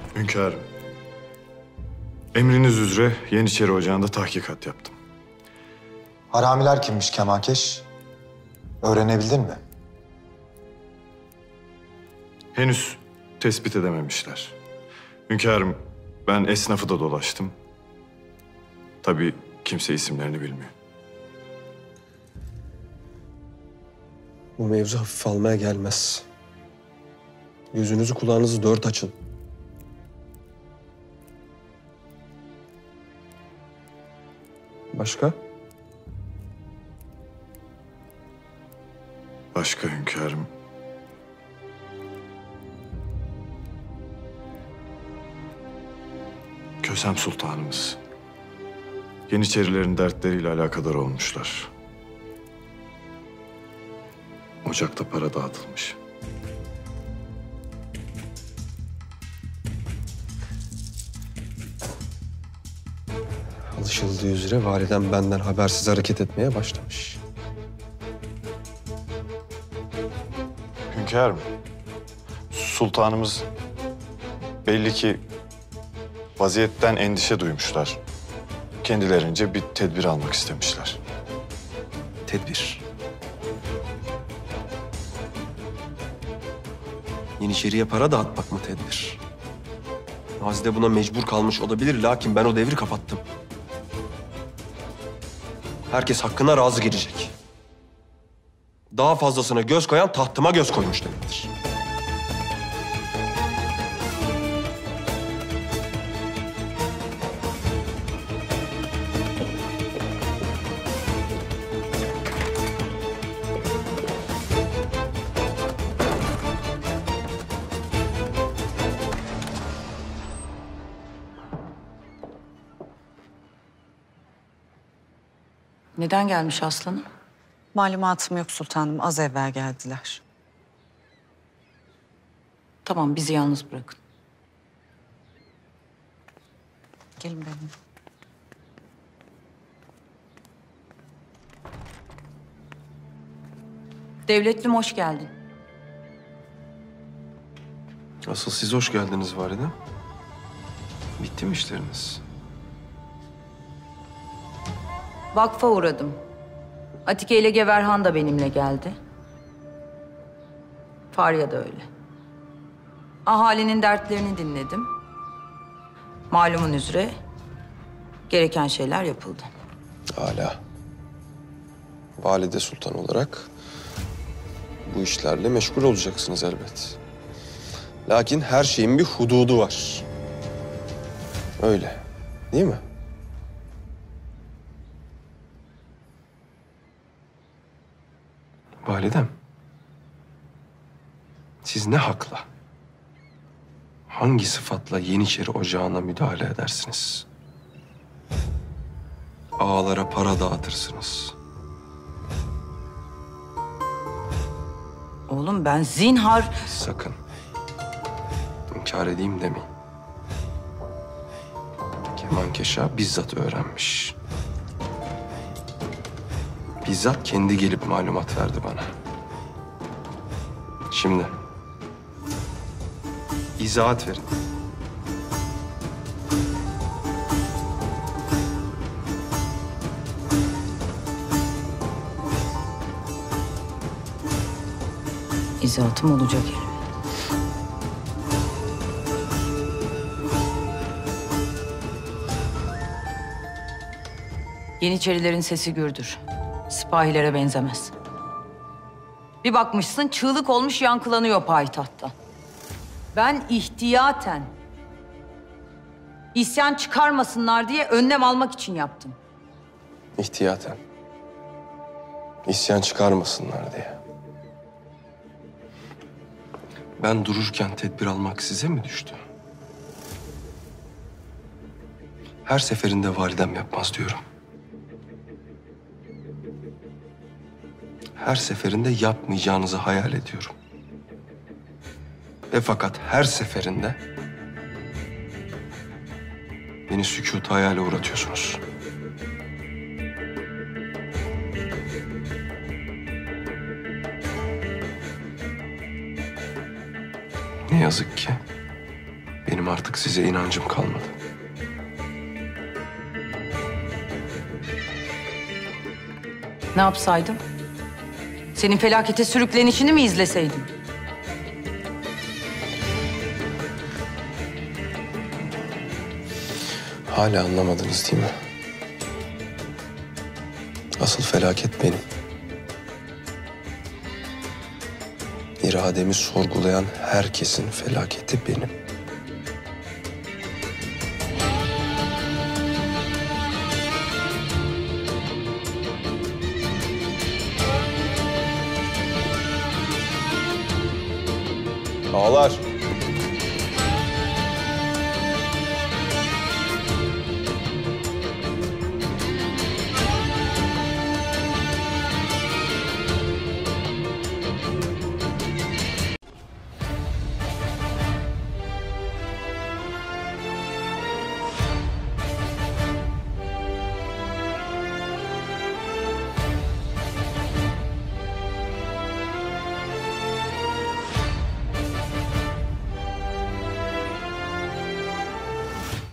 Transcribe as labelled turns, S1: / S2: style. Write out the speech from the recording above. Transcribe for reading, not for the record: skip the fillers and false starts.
S1: Hünkârım, emriniz üzere Yeniçeri Ocağı'nda tahkikat yaptım.
S2: Haramiler kimmiş Kemankeş? Öğrenebildin mi?
S1: Henüz tespit edememişler. Hünkârım, ben esnafı da dolaştım. Tabii kimse isimlerini bilmiyor.
S3: Bu mevzu hafife almaya gelmez. Gözünüzü kulağınızı dört açın. Başka?
S1: Başka hünkârım. Kösem Sultanımız. Yeniçerilerin dertleriyle alakadar olmuşlar. Ocakta para dağıtılmış.
S3: Alışıldığı üzere validem benden habersiz hareket etmeye başlamış.
S1: Hünkârım, sultanımız belli ki vaziyetten endişe duymuşlar. Kendilerince bir tedbir almak istemişler.
S3: Tedbir. Yeniçeriye para dağıtmak mı tedbir? Nazide buna mecbur kalmış olabilir, lakin ben o devri kapattım. Herkes hakkına razı gelecek. Daha fazlasına göz koyan tahtıma göz koymuş demektir.
S4: Neden gelmiş aslanım?
S5: Malumatım yok sultanım. Az evvel geldiler.
S4: Tamam, bizi yalnız bırakın.
S5: Gelin benim.
S4: Devletlim, hoş geldin.
S3: Asıl siz hoş geldiniz validem. Bitti mi işleriniz?
S4: Vakfa uğradım. Atike ile Geverhan da benimle geldi. Farya da öyle. Ahalinin dertlerini dinledim. Malumun üzere gereken şeyler yapıldı.
S3: Âlâ. Valide Sultan olarak bu işlerle meşgul olacaksınız elbet. Lakin her şeyin bir hududu var. Öyle, değil mi? Validem, siz ne hakla, hangi sıfatla Yeniçeri Ocağı'na müdahale edersiniz? Ağalara para dağıtırsınız.
S4: Oğlum ben zinhar...
S3: Sakın. İnkar edeyim demeyin. Kemankeşa bizzat öğrenmiş. Bizzat kendi gelip malumat verdi bana. Şimdi izahat verin.
S4: İzahatım olacak elbet. Yeniçerilerin sesi gürdür. Sipahilere benzemez. Bir bakmışsın çığlık olmuş yankılanıyor payitahtta. Ben ihtiyaten isyan çıkarmasınlar diye önlem almak için yaptım.
S3: İhtiyaten. İsyan çıkarmasınlar diye. Ben dururken tedbir almak size mi düştü? Her seferinde validem yapmaz diyorum. Her seferinde yapmayacağınızı hayal ediyorum. Ve fakat her seferinde beni sükût hayale uğratıyorsunuz. Ne yazık ki Benim artık size inancım kalmadı.
S4: Ne yapsaydım? Senin felakete sürüklenişini mi izleseydim?
S3: Hala anlamadınız değil mi? Asıl felaket benim. İrademi sorgulayan herkesin felaketi benim. Ağlar.